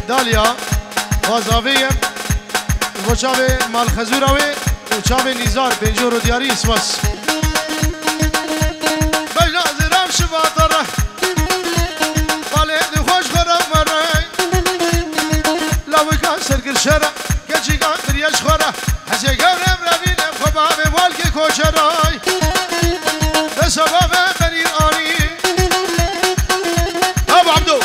دالیا غازاوی و چاوی مال خزوراوی و چاوی نیزار پنجور و دیاری اسواس بجنا زرام شباطره بالي خوش خرم مرای لوی کان سرگر شره کچی کان دریاش خوره هزی گرم روینم خباب والکی کوچرای بسبب بنیر آنی ابو عبدو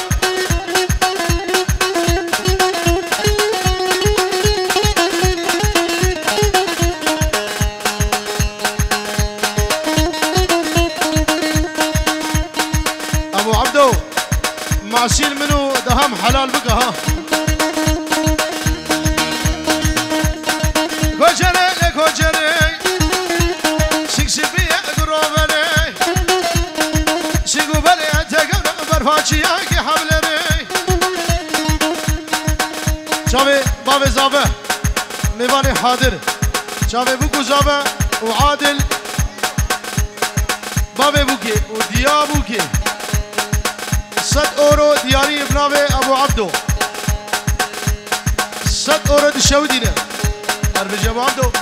ابو عبدو معسيل منو دهم حلال بقى ها كوجري كوجري سكسبي قروبري سيقو بلي اتقل برفاتشي ياكي حبلري شافي بابي زابه ميواني حاضر شافي بوكو زابه وعادل بابي بوكي وديا بوكي 100 اورو دياري بنابي ابو عبدو 100 اورو دشودينه اربج ابو عبدو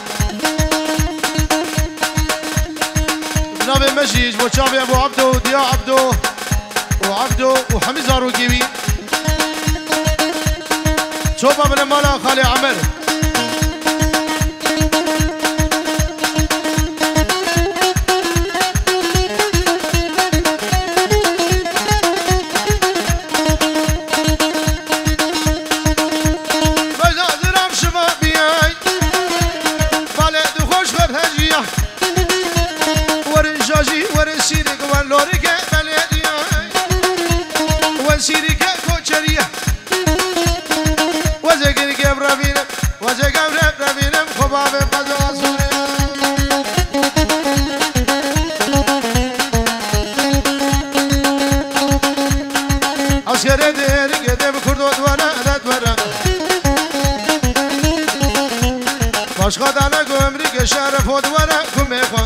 بنابي مجيج وشافي ابو عبدو ديا عبدو وعبدو وحمزه روكيوي شوفا من مالا خالي عمر باشقا دانا گمری شرف و دوره کمی خون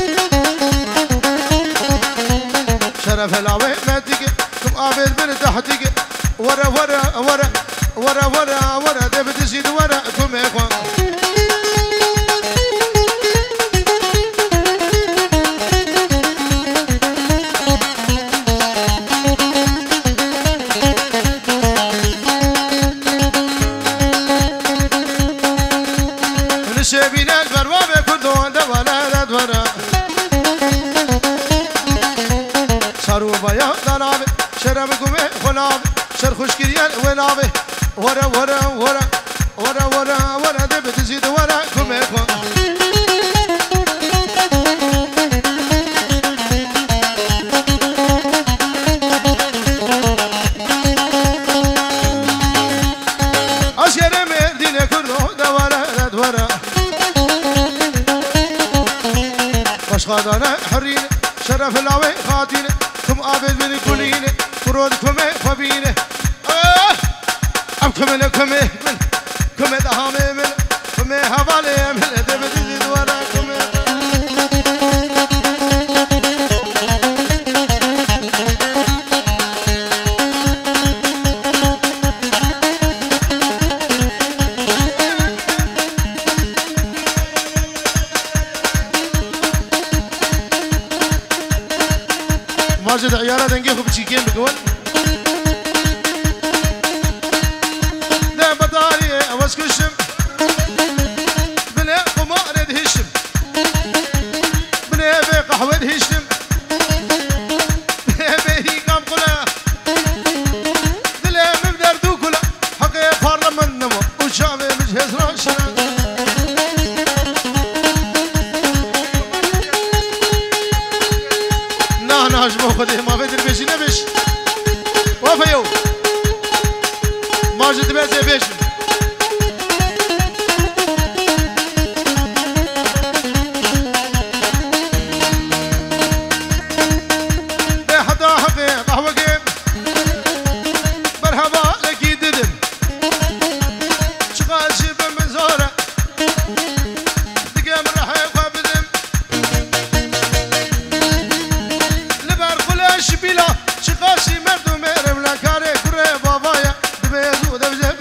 شرف العوی مدیگه کم آبید بر تحتیگه ورا ورا ورا ورا ورا ورا ده بتزید ورا کمی خون خشكريان ونابه ورا ورا ورا ورا ورا ورا ده بتزيد ورا كم يخون أشير مردين كله ده ورا ده ورا فشخادنا حرين شرف العوي خاطين كم عابد من كلين فرود كم خبينه كمل كمل كمل دهامي من كمل هوالي من دبدي دوارا كمل ماجد عيارة دنجي خب تشيكين بقول واسكشم بلا قمار دهشم بلا بقهوة دهشم بلا بهي قام قلا بلا مبدر دو كلا حقي بارلمان نمو وشافي مجهز راشنا نحن هجمو خده ما بدر بيشي نبش وافيو ماجد بيزي بيشم شبيلا شقاسي مردو ميرم لا كاري كوري بابايا دبيزو دبزي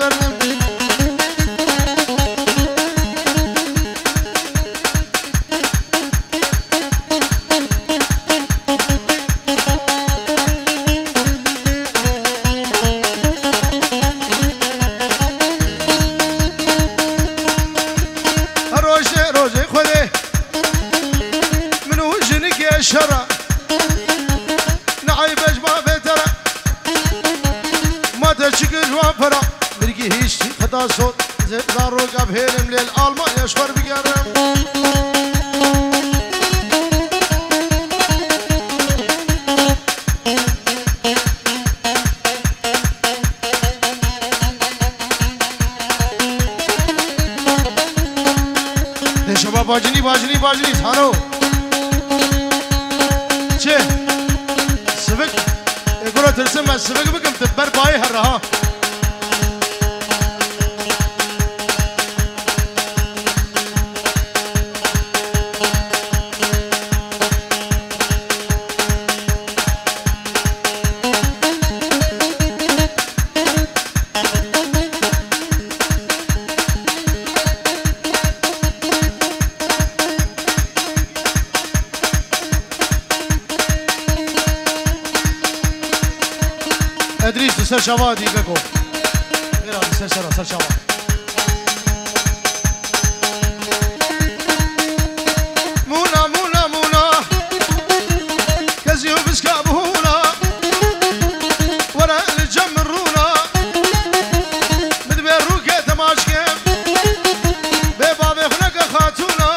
الشرع نعيب اجمع بيترا ما تشكل وفرا مرقي هيش خطا صوت زار رقب هيرم للالمان يشفر بقرم شباب باجنی باجنی باجنی سانو چه سبق اقرا ترسم بس سبق بكم تبر باي هرها ادريس سر شوادي بكو غير سر شوادي مونا مونا مونا كزيو بسكابونا ورا الجم الرونا مدبر روكه تماشكه بباب خلق خاتونا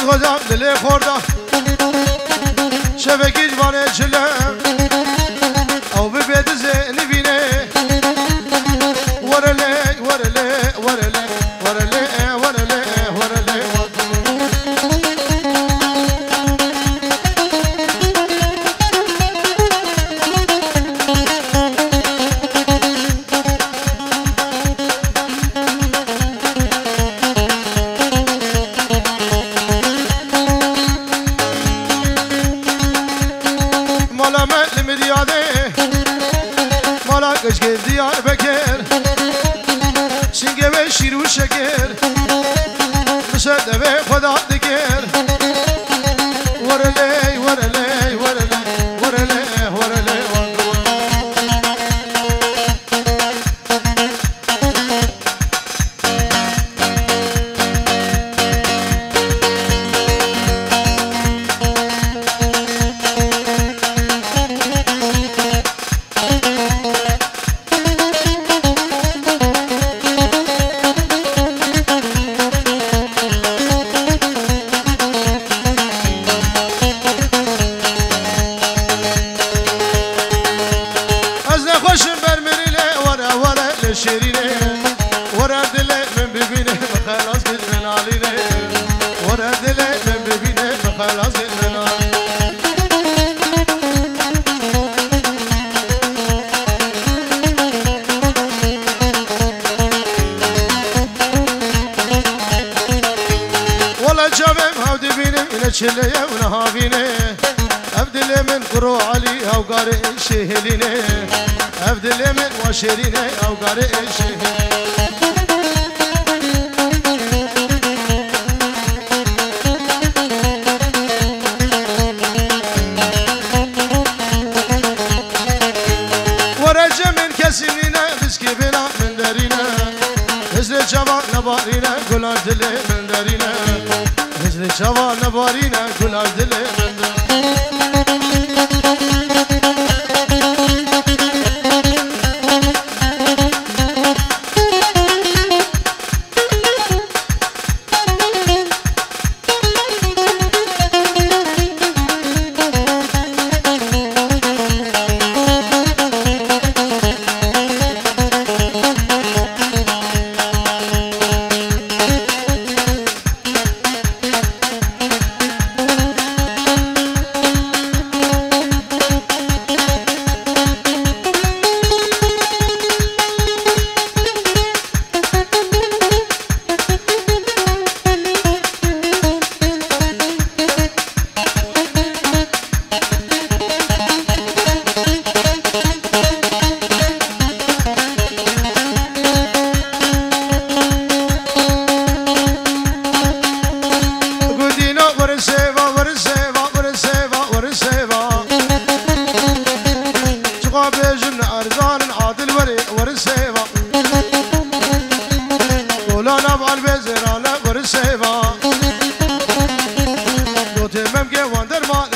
خدا دل خورده شبکی جوانه چلم او ببید زنی بینه ورله ورله ورله ورله ورله ورله مالا ملم دیاده مالا کشک دیار بکر سینگه و شیر و شکر بسده به خدا دکر ورله ورله ورله ورله ورله خوشم برمريله ورا ورا لشيرينه ورا دلي من ببينه خلاص قد من علينه ورا دلي من ببينه خلاص قد من علينه والله جابم هودي بينه إلى شليه ونهابينه أبدل من قرو علي أو قارئ شهلينه أبدل من وشرينه أو قارئ شهلينه ورجع من كسرينه بسكي بلا من دارينه هزل جوان نبارينه قلار دلي من دارينه هزل جوان نبارينه قلار دلي من دارينه مولانا بالبزرانه ورسيفا دوتي ممكن واندر ما